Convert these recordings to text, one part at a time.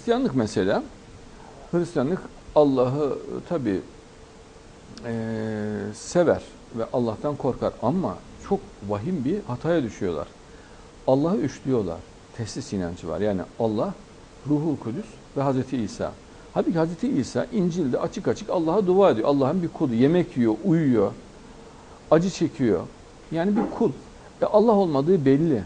Hristiyanlık mesela, Hristiyanlık Allah'ı tabii sever ve Allah'tan korkar ama çok vahim bir hataya düşüyorlar. Allah'ı üçlüyorlar. Teslis inancı var. Yani Allah, Ruhul Kudüs ve Hazreti İsa. Halbuki Hazreti İsa İncil'de açık açık Allah'a dua ediyor. Allah'ın bir kulu. Yemek yiyor, uyuyor, acı çekiyor. Yani bir kul. Allah olmadığı belli.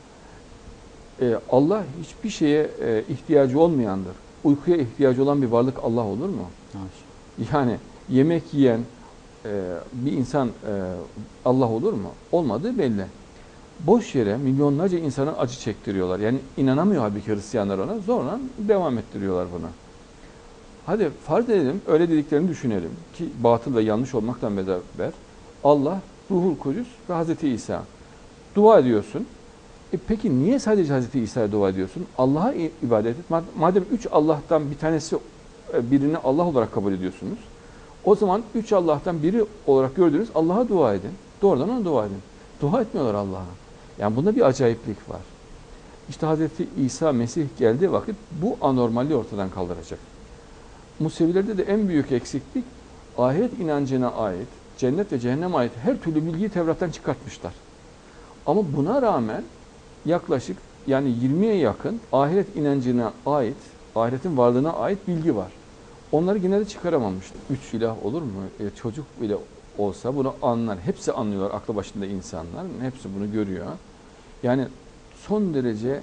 Allah hiçbir şeye ihtiyacı olmayandır. Uykuya ihtiyacı olan bir varlık Allah olur mu? Evet. Yani yemek yiyen bir insan Allah olur mu? Olmadığı belli. Boş yere milyonlarca insana acı çektiriyorlar. Yani inanamıyor halbuki Hristiyanlar ona. Sonra devam ettiriyorlar buna. Hadi farz edelim, öyle dediklerini düşünelim ki batıl ve yanlış olmaktan beraber Allah, Ruhul Kudüs ve Hazreti İsa. Dua ediyorsun. Peki niye sadece Hazreti İsa'ya dua ediyorsun? Allah'a ibadet et. Madem üç Allah'tan bir tanesi, birini Allah olarak kabul ediyorsunuz. O zaman üç Allah'tan biri olarak gördüğünüz Allah'a dua edin. Doğrudan ona dua edin. Dua etmiyorlar Allah'a. Yani bunda bir acayiplik var. İşte Hazreti İsa Mesih geldiği vakit bu anormalliği ortadan kaldıracak. Musevilerde de en büyük eksiklik ahiret inancına ait, cennet ve cehenneme ait her türlü bilgiyi Tevrat'tan çıkartmışlar. Ama buna rağmen yaklaşık yani 20'ye yakın ahiret inancına ait, ahiretin varlığına ait bilgi var. Onları yine de çıkaramamışlar. Üç ilah olur mu? Çocuk bile olsa bunu anlar. Hepsi anlıyorlar, aklı başında insanlar. Hepsi bunu görüyor. Yani son derece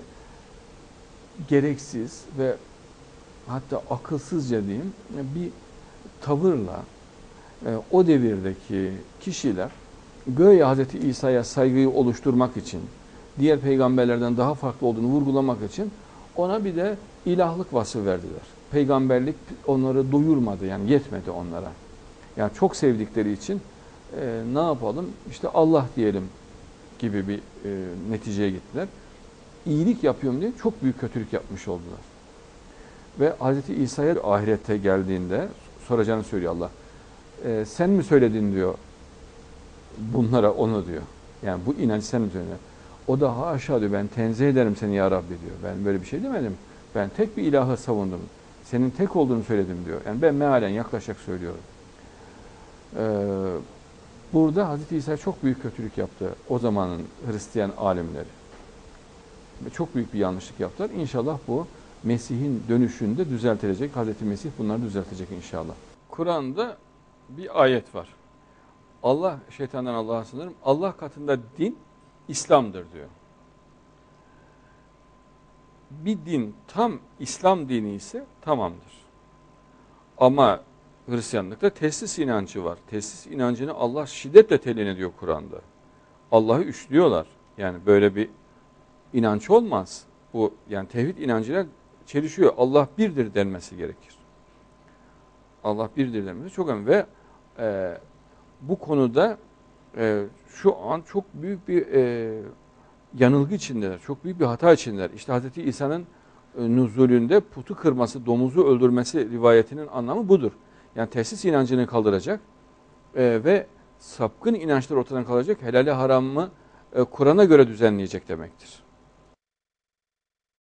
gereksiz ve hatta akılsızca diyeyim bir tavırla o devirdeki kişiler göğe Hazreti İsa'ya saygıyı oluşturmak için, diğer peygamberlerden daha farklı olduğunu vurgulamak için ona bir de ilahlık vasfı verdiler. Peygamberlik onları doyurmadı, yani yetmedi onlara. Yani çok sevdikleri için ne yapalım? İşte Allah diyelim gibi bir neticeye gittiler. İyilik yapıyorum diye çok büyük kötülük yapmış oldular. Ve Hz. İsa'ya ahirette geldiğinde soracağını söylüyor Allah. Sen mi söyledin diyor bunlara onu diyor. Yani bu inancı sen mi söyledin? O da haşa diyor, ben tenzih ederim seni ya Rabbi diyor. Ben böyle bir şey demedim. Ben tek bir ilahı savundum. Senin tek olduğunu söyledim diyor. Yani ben mealen yaklaşarak söylüyorum. Burada Hz. İsa çok büyük kötülük yaptı o zamanın Hristiyan alimleri. Çok büyük bir yanlışlık yaptılar. İnşallah bu Mesih'in dönüşünde düzeltilecek. Hz. Mesih bunları düzeltecek inşallah. Kur'an'da bir ayet var. Allah, şeytandan Allah'a sığınırım. Allah katında din İslam'dır diyor. Bir din tam İslam dini ise tamamdır. Ama Hristiyanlıkta teslis inancı var. Teslis inancını Allah şiddetle telin ediyor Kur'an'da. Allah'ı üçlüyorlar. Yani böyle bir inanç olmaz. Bu yani tevhid inancıyla çelişiyor. Allah birdir denmesi gerekir. Allah birdir denmesi çok önemli ve bu konuda şu an çok büyük bir yanılgı içindeler. Çok büyük bir hata içindeler. İşte Hz. İsa'nın nuzulünde putu kırması, domuzu öldürmesi rivayetinin anlamı budur. Yani teslis inancını kaldıracak ve sapkın inançlar ortadan kalacak, helali haramı Kur'an'a göre düzenleyecek demektir.